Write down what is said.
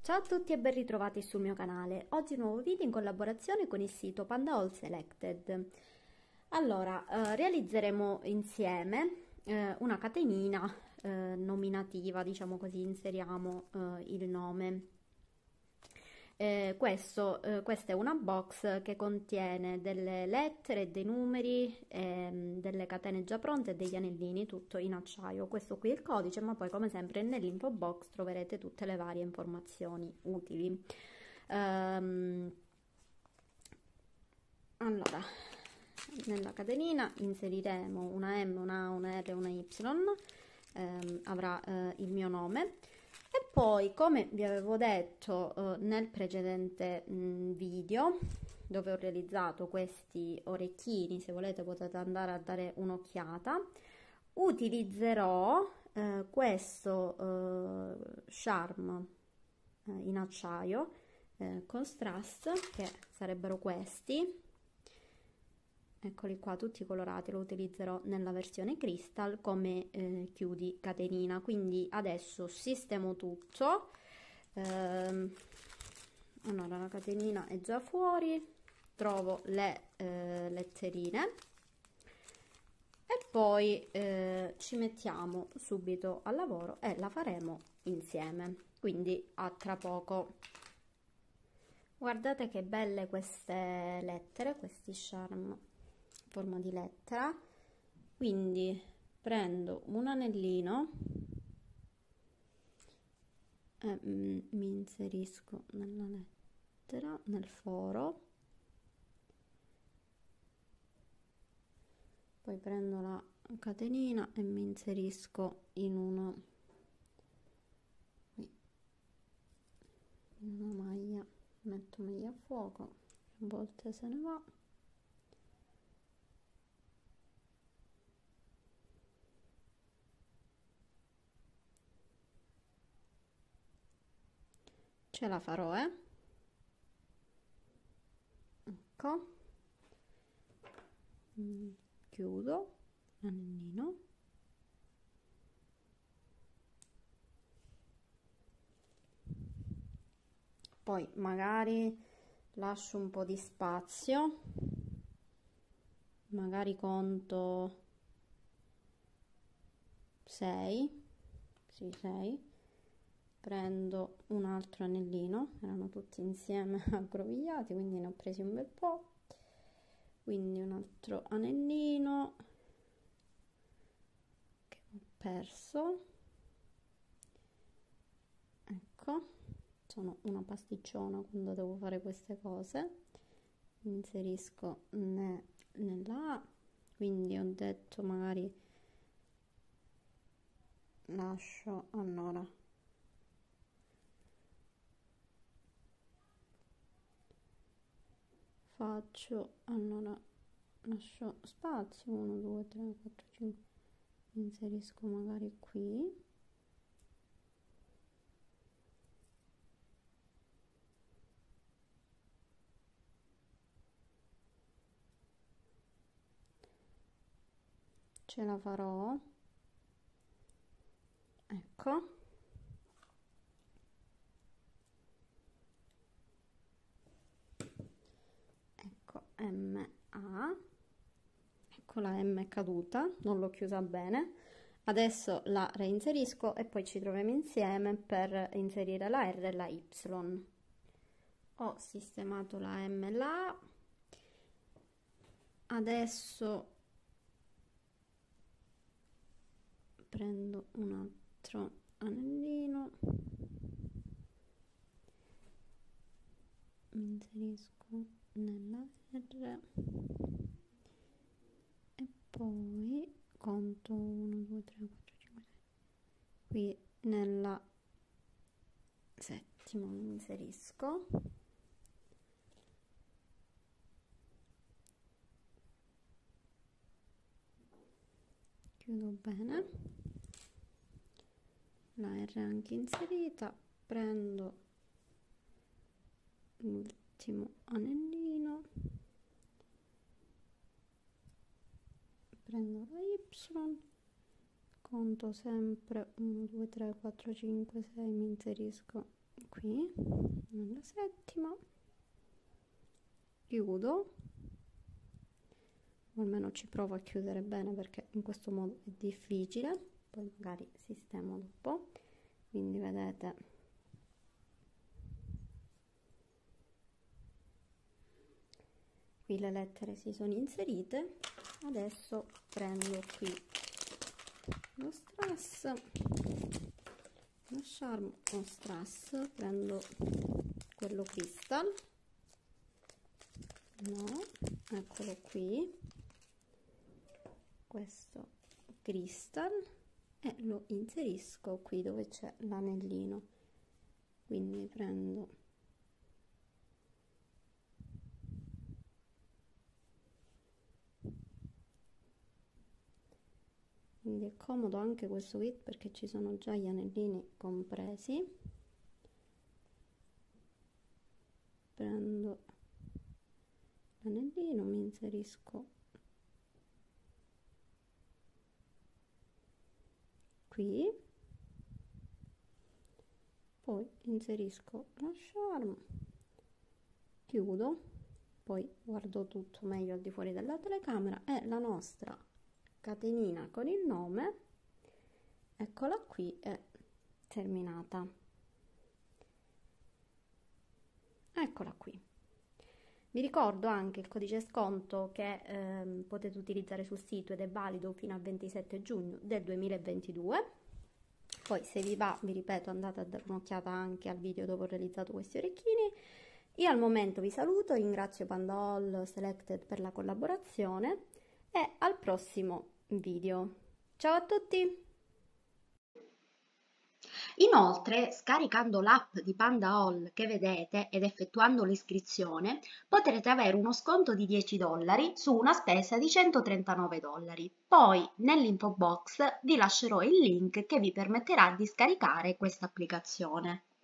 Ciao a tutti e ben ritrovati sul mio canale. Oggi un nuovo video in collaborazione con il sito Panda All Selected. Allora, realizzeremo insieme una catenina nominativa, diciamo così, inseriamo il nome. Questa è una box che contiene delle lettere, dei numeri, delle catene già pronte e degli anellini, tutto in acciaio. Questo qui è il codice, ma poi come sempre nell'info box troverete tutte le varie informazioni utili. Allora, nella catenina inseriremo una M, una A, una R, una Y, avrà il mio nome. E poi, come vi avevo detto nel precedente video, dove ho realizzato questi orecchini, se volete potete andare a dare un'occhiata, utilizzerò questo charm in acciaio con strass, che sarebbero questi. Eccoli qua tutti colorati, lo utilizzerò nella versione crystal come chiudi catenina. Quindi adesso sistemo tutto. Allora, la catenina è già fuori, trovo le letterine e poi ci mettiamo subito al lavoro e la faremo insieme. Quindi a tra poco. Guardate che belle queste lettere, questi charm forma di lettera. Quindi prendo un anellino e mi inserisco nella lettera, nel foro, poi prendo la catenina e mi inserisco in una maglia, metto maglia a fuoco, a volte se ne va. Ce la farò, ecco, chiudo l'anellino, poi magari lascio un po' di spazio, magari conto 6, sì 6, prendo un altro anellino, erano tutti insieme aggrovigliati, quindi ne ho presi un bel po', quindi un altro anellino che ho perso, ecco, sono una pasticciona quando devo fare queste cose. Mi inserisco nella A, quindi ho detto magari lascio, allora faccio, allora lascio spazio, 1 2 3 4 5, inserisco magari qui, ce la farò, ecco. MA, ecco, la M è caduta, non l'ho chiusa bene, adesso la reinserisco e poi ci troviamo insieme per inserire la R e la Y. Ho sistemato la M e la A, adesso prendo un altro anellino, mi inserisco nella R e poi conto 1 2 3 4 5 6, qui nella settima mi inserisco, chiudo bene, la R anche inserita, prendo l'ultimo anellino, prendo la Y, conto sempre 1 2 3 4 5 6, mi inserisco qui nella settima, chiudo, o almeno ci provo a chiudere bene perché in questo modo è difficile, poi magari sistemo dopo. Quindi vedete, qui le lettere si sono inserite. Adesso prendo qui lo strass, lo charm con strass, prendo quello crystal, no, eccolo qui, questo crystal, e lo inserisco qui dove c'è l'anellino. Quindi prendo quindi è comodo anche questo kit perché ci sono già gli anellini compresi. Prendo l'anellino, mi inserisco qui, poi inserisco lo charm, chiudo, poi guardo tutto meglio al di fuori della telecamera, e la nostra catenina con il nome, eccola qui, è terminata. Eccola qui. Vi ricordo anche il codice sconto che potete utilizzare sul sito ed è valido fino al 27 giugno del 2022. Poi se vi va, vi ripeto, andate a dare un'occhiata anche al video dove ho realizzato questi orecchini. Io al momento vi saluto, ringrazio Pandaol Selected per la collaborazione e al prossimo video. Ciao a tutti! Inoltre, scaricando l'app di Pandaol che vedete ed effettuando l'iscrizione, potrete avere uno sconto di $10 su una spesa di $139. Poi, nell'info box vi lascerò il link che vi permetterà di scaricare questa applicazione.